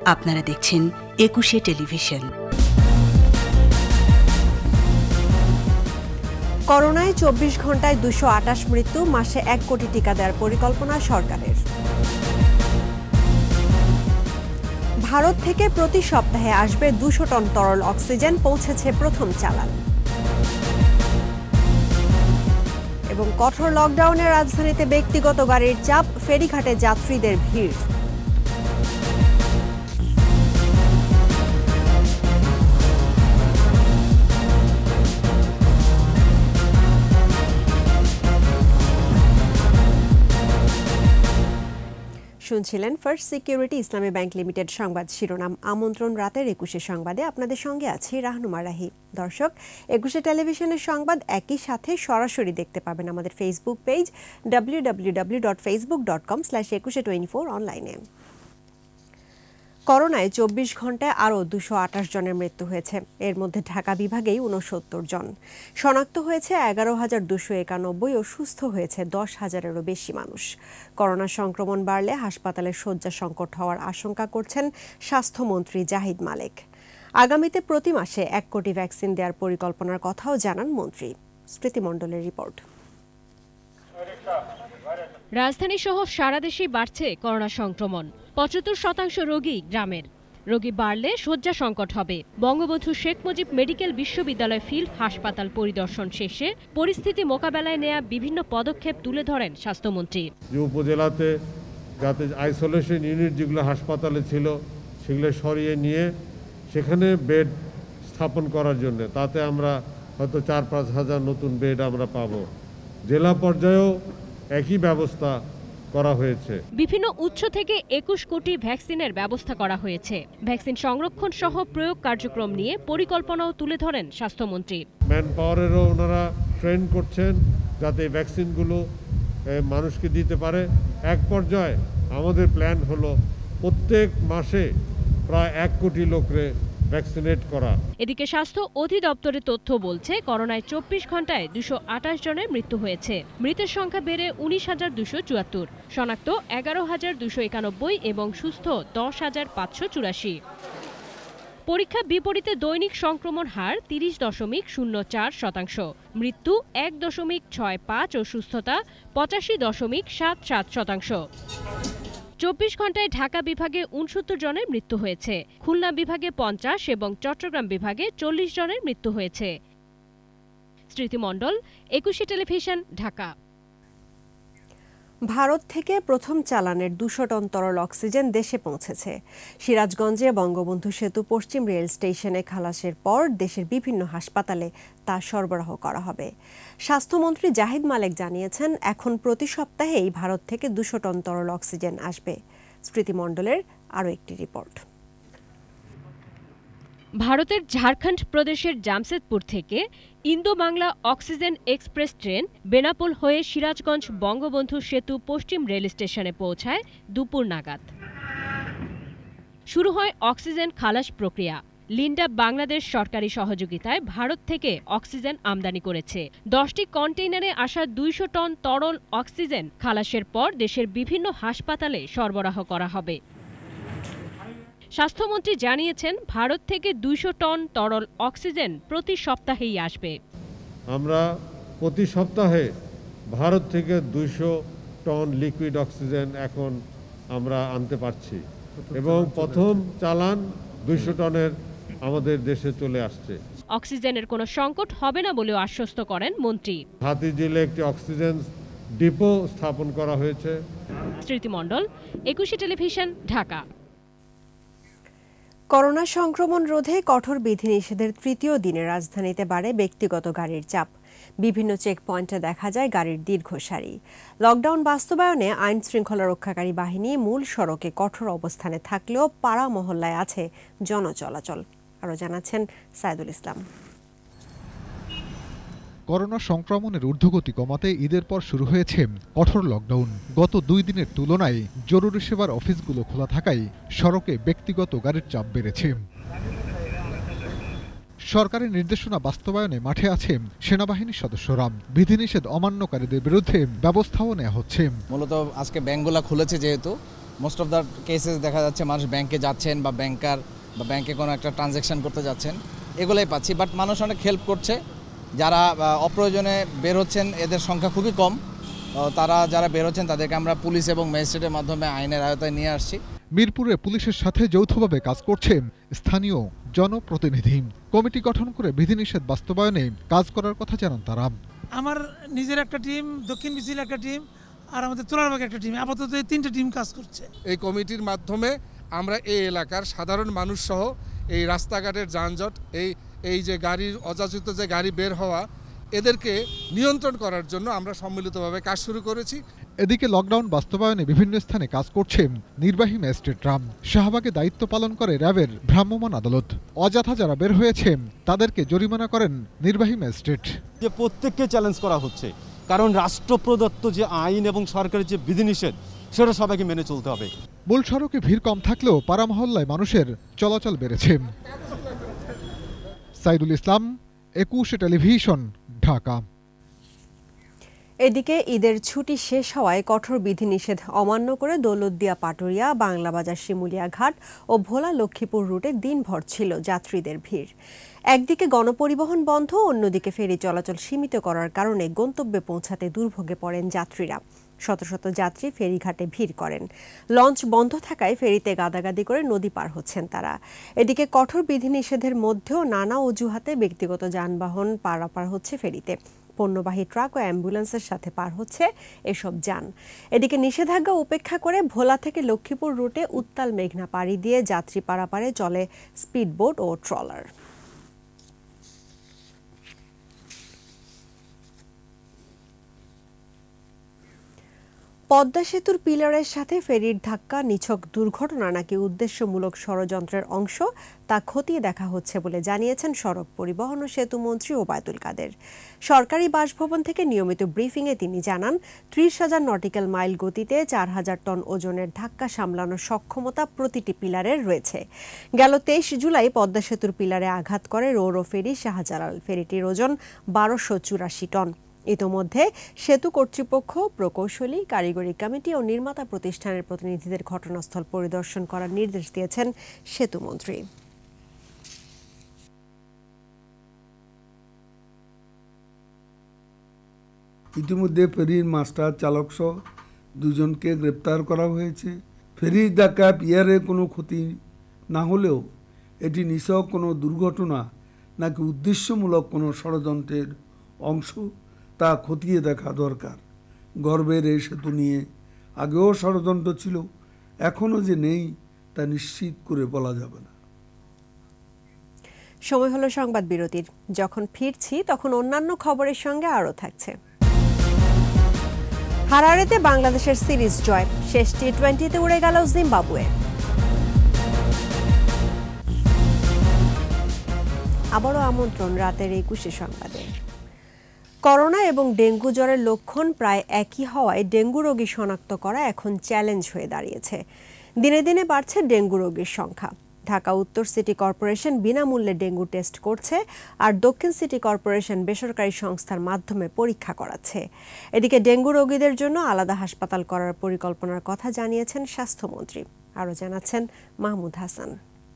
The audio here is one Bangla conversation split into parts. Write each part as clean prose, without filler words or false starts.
আপনারা দেখছেন একুশে টেলিভিশন। করোনায় ২৪ ঘন্টায় ২২৮ মৃত্যু, মাসে ১ কোটি টিকা দেওয়ার পরিকল্পনা সরকারের। ভারত থেকে প্রতি সপ্তাহে আসবে ২০০ টন তরল অক্সিজেন, পৌঁছেছে প্রথম চালান। এবং কঠোর লকডাউনে রাজধানীতে ব্যক্তিগত গাড়ির চাপ, ফেরিঘাটে যাত্রীদের ভিড়। শুনছিলেন first security Islami bank limited সংবাদ শিরোনাম। আমন্ত্রণ রাতের ২১শে সংবাদে, আপনাদের সঙ্গে আছি রাহনুমা রাহি। দর্শক, ২১শে টেলিভিশনের সংবাদ একই সাথে সরাসরি দেখতে পাবেন আমাদের ফেসবুক পেজ www.facebook.com/2124 অনলাইনে। করোনায় ২৪ ঘন্টায় আরও ২২৮ জনের মৃত্যু হয়েছে। এর মধ্যে ঢাকা বিভাগেই ৬৯ জন। শনাক্ত হয়েছে ১১,২৯১ ও সুস্থ হয়েছে ১০,০০০-এরও বেশি মানুষ। করোনা সংক্রমণ বাড়লে হাসপাতালে শয্যা সংকট হওয়ার আশঙ্কা করছেন স্বাস্থ্যমন্ত্রী জাহিদ মালেক। আগামীতে প্রতি মাসে ১ কোটি ভ্যাকসিন দেওয়ার পরিকল্পনার কথাও জানান মন্ত্রী। স্মৃতি মণ্ডলের রিপোর্ট। রাজধানী সহ সারা দেশেই বাড়ছে করোনা সংক্রমণ। ৭৫% রোগী গ্রামের। রোগী বাড়লে শয্যা সংকট হবে। বঙ্গবন্ধু শেখ মুজিব মেডিকেল বিশ্ববিদ্যালয় ফিল্ড হাসপাতাল পরিদর্শন শেষে পরিস্থিতি মোকাবেলায় নেওয়া বিভিন্ন পদক্ষেপ তুলে ধরেন স্বাস্থ্যমন্ত্রী। যে উপজেলাতে যাতে আইসোলেশন ইউনিট যেগুলো হাসপাতালে ছিল সেগুলো সরিয়ে নিয়ে সেখানে বেড স্থাপন করার জন্য, তাতে আমরা হয়তো ৪-৫ হাজার নতুন বেড আমরা পাবো। জেলা পর্যায়েও একই ব্যবস্থা করা হয়েছে। বিভিন্ন উৎস থেকে ২১ কোটি ভ্যাকসিনের ব্যবস্থা করা হয়েছে। ভ্যাকসিন সংরক্ষণ সহ প্রয়োগ কার্যক্রম নিয়ে পরিকল্পনাও তুলে ধরেন স্বাস্থ্যমন্ত্রী। ম্যান পাওয়ারেরও ওনারা ট্রেন করছেন যাতে ভ্যাকসিনগুলো মানুষকে দিতে পারে। এক পর্যায়ে আমাদের প্ল্যান হলো প্রত্যেক মাসে প্রায় ১ কোটি লোকরে ভ্যাকসিনেট করা। এদিকে স্বাস্থ্য অধিদপ্তরের তথ্য বলছে, করোনায় ২৪ ঘন্টায় ২২৮ জনের মৃত্যু হয়েছে। মৃতের সংখ্যা বেড়ে ১৯,২৭৪, শনাক্ত ১১,২৯১ এবং সুস্থ ১০,৫৮৪। পরীক্ষা বিপরীতে দৈনিক সংক্রমণ হার ৩০.০৪%, মৃত্যু ১.৬৫ ও সুস্থতা ৮৫.৭৭%। ২৪ ঘন্টায় ঢাকা বিভাগে ৬৯ জনের মৃত্যু হয়েছে। খুলনা বিভাগে ৫০ এবং চট্টগ্রাম বিভাগে ৪০ জনের মৃত্যু হয়েছে। স্মৃতি মণ্ডল, ২১শে টেলিভিশন, ঢাকা। ভারত থেকে প্রথম চালানের ২০০ টন তরল অক্সিজেন দেশে পৌঁছেছে। সিরাজগঞ্জে বঙ্গবন্ধু সেতু পশ্চিম রেল স্টেশনে খালাসের পর দেশের বিভিন্ন হাসপাতালে তা সরবরাহ করা হবে। স্বাস্থ্যমন্ত্রী জাহিদ মালেক জানিয়েছেন, এখন প্রতি সপ্তাহেই ভারত থেকে ২০০ টন তরল অক্সিজেন আসবে। স্মৃতি মণ্ডলের আরও একটি রিপোর্ট। ভারতের ঝাড়খণ্ড প্রদেশের জামশেদপুর থেকে Indo Bangla oxygen express train Benapole হয়ে সিরাজগঞ্জ বঙ্গবন্ধু সেতু পশ্চিম রেল স্টেশনে পৌঁছায় দুপুর নাগাদ। শুরু হয় অক্সিজেন খালাস প্রক্রিয়া। লিন্ডা বাংলাদেশ সরকারি সহযোগিতায় ভারত থেকে অক্সিজেন আমদানি করেছে। ১০টি কন্টেইনারে আসা ২০০ টন তরল অক্সিজেন খালাসের পর দেশের বিভিন্ন হাসপাতালে সরবরাহ করা হবে। স্বাস্থ্যমন্ত্রী জানিয়েছেন, ভারত থেকে ২০০ টন তরল অক্সিজেন প্রতি সপ্তাহেই আসবে। আমরা প্রতি সপ্তাহে ভারত থেকে ২০০ টন লিকুইড অক্সিজেন এখন আমরা আনতে পারছি এবং প্রথম চালান ২০০ টনের আমাদের দেশে চলে আসছে। অক্সিজেনের কোনো সংকট হবে না বলেও আশ্বস্ত করেন মন্ত্রী। হাতিঝিলে একটি অক্সিজেন ডিপো স্থাপন করা হয়েছে। স্মৃতি মণ্ডল, ২১শে টেলিভিশন, ঢাকা। করোনা সংক্রমণ রোধে কঠোর বিধিনিষেধের তৃতীয় দিনে রাজধানীতে বাড়ে ব্যক্তিগত গাড়ির চাপ। বিভিন্ন চেকপয়েন্টে দেখা যায় গাড়ির দীর্ঘ সারি। লকডাউন বাস্তবায়নে আইন শৃঙ্খলা রক্ষাকারী বাহিনী মূল সড়কে কঠোর অবস্থানে থাকলেও পাড়া মহল্লায় আছে জনচলাচল। আরও জানাচ্ছেন সাইদুল ইসলাম। করোনা সংক্রমণের ঊর্ধ্বগতি কমাতে ঈদের পর শুরু হয়েছে কঠোর লকডাউন। গত ২ দিনের তুলনায় জরুরি সেবার অফিসগুলো খোলা থাকায় সড়কে ব্যক্তিগত গাড়ির চাপ বেড়েছে। সরকারি নির্দেশনা বাস্তবায়নে মাঠে আছে সেনাবাহিনীর সদস্যরা। বিধিনিষেধ অমান্যকারীদের বিরুদ্ধে ব্যবস্থাও নেওয়া হচ্ছে। মূলত আজকে ব্যাংকগুলো খুলেছে যেহেতু মোস্ট অফ দ্য কেসেস দেখা যাচ্ছে মানুষ ব্যাংকে যাচ্ছেন বা ব্যাংকার বা ব্যাংকে কোনো একটা ট্রানজ্যাকশন করতে যাচ্ছেন, এগুলোই পাচ্ছি। বাট মানুষ অনেক হেল্প করছে, যারা অপ্রয়োজনে বের হচ্ছেন এদের সংখ্যা খুবই কম। তারা যারা বের হচ্ছেন তাদেরকে আমরা পুলিশ এবং ম্যাজিস্ট্রেটের মাধ্যমে আইনের আওতায় নিয়ে আসছি। মিরপুরে পুলিশের সাথে যৌথভাবে কাজ করছেন স্থানীয় জনপ্রতিনিধি। কমিটি গঠন করে বিধিনিষেধ বাস্তবায়নে কাজ করার কথা জানান তারা। আমার নিজের একটা টিম, দক্ষিণ বিসিল একটা টিম, আর আমাদের তোলারবাগ একটা টিম, আপাতত এই 3টে টিম কাজ করছে। এই কমিটির মাধ্যমে আমরা এই এলাকার সাধারণ মানুষ সহ এই রাস্তাঘাটের যানজট, এই যে গাড়ির অযাচিত যে গাড়ি বের হওয়া, এদেরকে নিয়ন্ত্রণ করার জন্য আমরা সম্মিলিতভাবে কাজ শুরু করেছি। এদিকে লকডাউন বাস্তবায়নে বিভিন্ন স্থানে কাজ করছেন নির্বাহী ম্যাজিস্ট্রেটরা। শাহবাগে দায়িত্ব পালন করে র্যাবের ভ্রাম্যমাণ আদালত। অযথা যারা বের হয়েছেন তাদেরকে জরিমানা করেন নির্বাহী ম্যাজিস্ট্রেট। যে প্রত্যেককে চ্যালেঞ্জ করা হচ্ছে, কারণ রাষ্ট্র প্রদত্ত যে আইন এবং সরকারের যে বিধিনিষেধ সেটা সবাইকে মেনে চলতে হবে। মূল সড়কে ভিড় কম থাকলেও পাড়া মহল্লায় মানুষের চলাচল বেড়েছে। সাইদুল ইসলাম, 21 টেলিভিশন, ঢাকা। এদিকে ঈদের ছুটি শেষ হওয়ায় কঠোর বিধিনিষেধ অমান্য করে দৌলতদিয়া পাটুরিয়া, বাংলাবাজার শিমুলিয়া ঘাট ও ভোলা লক্ষ্মীপুর রুটে দিনভর ছিল যাত্রীদের ভিড়। একদিকে গণপরিবহন বন্ধ, অন্যদিকে ফেরি চলাচল সীমিত করার কারণে গন্তব্যে পৌঁছাতে দুর্ভোগে পড়েন যাত্রীরা। শত শত যাত্রী ফেরিঘাটে ভিড় করেন। লঞ্চ বন্ধ থাকায় ফেরিতে গাদাগাদি করে নদী পার হচ্ছেন তারা। এদিকে কঠোর বিধিনিষেধের মধ্যেও নানা অজুহাতে ব্যক্তিগত যানবাহন পারাপার হচ্ছে ফেরিতে। পণ্যবাহী ট্রাক ও অ্যাম্বুলেন্সের সাথে পার হচ্ছে এসব যান। এদিকে নিষেধাজ্ঞা উপেক্ষা করে ভোলা থেকে লক্ষ্মীপুর রুটে উত্তাল মেঘনা পাড়ি দিয়ে যাত্রী পারাপারে চলে স্পিডবোট ও ট্রলার। পদ্মা সেতুর পিলারের সাথে ফেরির ধাক্কা নিছক দুর্ঘটনা নাকি উদ্দেশ্যমূলক ষড়যন্ত্রের অংশ তা খতিয়ে দেখা হচ্ছে বলে জানিয়েছেন সড়ক পরিবহন ও সেতু মন্ত্রী ওবায়দুল কাদের। সরকারি বাসভবন থেকে নিয়মিত ব্রিফিংয়ে তিনি জানান, 30,000 নটিক্যাল মাইল গতিতে 4,000 টন ওজনের ধাক্কা সামলানোর সক্ষমতা প্রতিটি পিলারের রয়েছে। গেল 23 জুলাই পদ্মা সেতুর পিলারে আঘাত করে রোরো ফেরি শাহজালাল। ফেরিটির ওজন 1284 টন। ইতোমধ্যে সেতু কর্তৃপক্ষ, প্রকৌশলী, কারিগরি কমিটি ও নির্মাতা প্রতিষ্ঠানের প্রতিনিধিদের ঘটনাস্থল পরিদর্শন করার নির্দেশ দিয়েছেন সেতুমন্ত্রী। ইতিমধ্যে ফেরির মাস্টার চালক সহ 2 জনকে গ্রেপ্তার করা হয়েছে। ফেরির ধাক্কা পিয়ারে কোনো ক্ষতি না হলেও এটি নিছক কোনো দুর্ঘটনা নাকি উদ্দেশ্যমূলক কোনো ষড়যন্ত্রের অংশ তা খতিয়ে দেখা দরকার। গর্বের এই সেতু নিয়ে আগেও ষড়যন্ত্র ছিল, এখনও যে নেই তা নিশ্চিত করে বলা যাবে না। সময় হলো সংবাদ বিরতির। যখন ফিরছি তখন অন্যান্য খবরের সঙ্গে আরও থাকছে। হারারেতে বাংলাদেশের সিরিজ জয়, শেষ টি-20তে উড়ে গেল জিম্বাবুয়ে। আবারও আমন্ত্রণ রাতের 21 সংবাদে। করোনা এবং ডেঙ্গু জ্বরের লক্ষণ প্রায় একই হওয়ায় ডেঙ্গু রোগী শনাক্ত করা এখন চ্যালেঞ্জ হয়ে দাঁড়িয়েছে। দিনে দিনে বাড়ছে ডেঙ্গু রোগীর সংখ্যা। ঢাকা উত্তর সিটি কর্পোরেশন বিনামূল্যে ডেঙ্গু টেস্ট করছে, আর দক্ষিণ সিটি কর্পোরেশন বেসরকারি সংস্থার মাধ্যমে পরীক্ষা করাচ্ছে। এদিকে ডেঙ্গু রোগীদের জন্য আলাদা হাসপাতাল করার পরিকল্পনার কথা জানিয়েছেন স্বাস্থ্যমন্ত্রী। আরও জানাচ্ছেন মাহমুদ হাসান।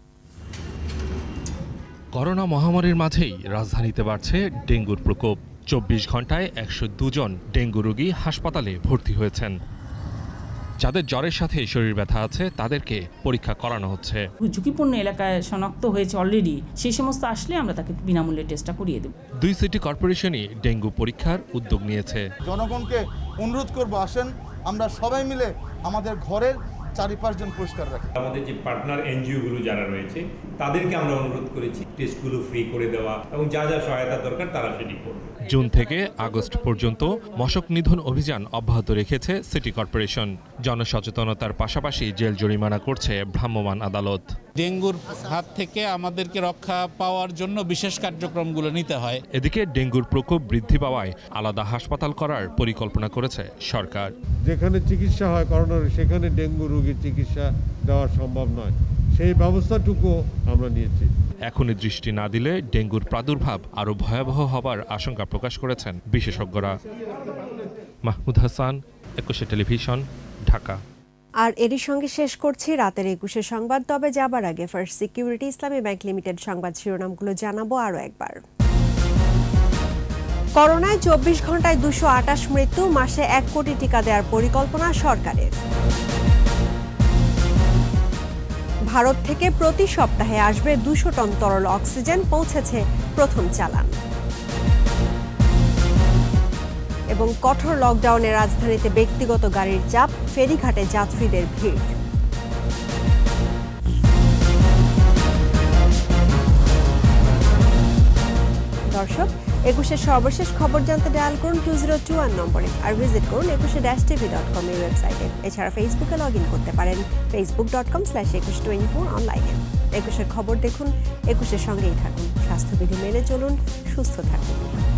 করোনা মহামারীর মাঝেই রাজধানীতে বাড়ছে ডেঙ্গুর প্রকোপ। 24 ঘন্টায় 102 জন ডেঙ্গু রোগী হাসপাতালে ভর্তি হয়েছেন। যাদের জ্বরের সাথে শরীর ব্যথা আছে তাদেরকে পরীক্ষা করানো হচ্ছে। ঝুঁকিপূর্ণ এলাকায় শনাক্ত হয়েছে অলরেডি, সেই সমস্ত আসলে আমরা তাকে বিনামূল্যে টেস্টটা করিয়ে দেব। 2 সিটি কর্পোরেশনই ডেঙ্গু পরীক্ষার উদ্যোগ নিয়েছে। জনগণকে অনুরোধ করব, আসেন আমরা সবাই মিলে আমাদের ঘরের চারিপাশজন পরিষ্কার রাখি। আমাদের যে পার্টনার এনজিওগুলো যারা রয়েছে তাদেরকে আমরা অনুরোধ করেছি টেস্টগুলো ফ্রি করে দেওয়া এবং যা যা সহায়তা দরকার তারা সেটি করবে। জুন থেকে আগস্ট পর্যন্ত মশক নিধন অভিযান অব্যাহত রেখেছে সিটি কর্পোরেশন। জনসচেতনতার পাশাপাশি জেল জরিমানা করছে ভ্রাম্যমাণ আদালত। ডেঙ্গুর হাত থেকে আমাদেরকে রক্ষা পাওয়ার জন্য বিশেষ কার্যক্রমগুলো নিতে হয়। এদিকে ডেঙ্গুর প্রকোপ বৃদ্ধি পাওয়ায় আলাদা হাসপাতাল করার পরিকল্পনা করেছে সরকার। যেখানে চিকিৎসা হয় করোনার, সেখানে ডেঙ্গু রোগীর চিকিৎসা দেওয়া সম্ভব নয়, সেই ব্যবস্থাটুকু আমরা নিয়েছি। এখনই দৃষ্টি না দিলে ডেঙ্গুর প্রাদুর্ভাব আরও ভয়াবহ হবার আশঙ্কা প্রকাশ করেছেন বিশেষজ্ঞরা। মাহমুদ হাসান, 21 টেলিভিশন, ঢাকা। আর এরই সঙ্গে শেষ করছি রাতের ২১ সংবাদ। তবে যাবার আগে first security Islami bank limited সংবাদ শিরোনামগুলো জানাবো আরও একবার। করোনায় ২৪ ঘন্টায় ২২৮ মৃত্যু, মাসে ১ কোটি টিকা দেওয়ার পরিকল্পনা সরকারের। ভারত থেকে প্রতি সপ্তাহে আসবে ২০০ টন তরল অক্সিজেন, পৌঁছেছে প্রথম চালান। এবং কঠোর লকডাউনে রাজধানীতে ব্যক্তিগত গাড়ির চাপ, ফেরিঘাটে যাত্রীদের ভিড়। দর্শক, ২১-এর সর্বশেষ খবর জানতে ডায়াল করুন 2021 নম্বরে, আর ভিজিট করুন 21-tv.com এই ওয়েবসাইটে। এছাড়া ফেসবুকে লগ ইন করতে পারেন facebook.com/2124 অনলাইনে। ২১-এর খবর দেখুন, ২১-এর সঙ্গেই থাকুন, স্বাস্থ্যবিধি মেনে চলুন, সুস্থ থাকুন।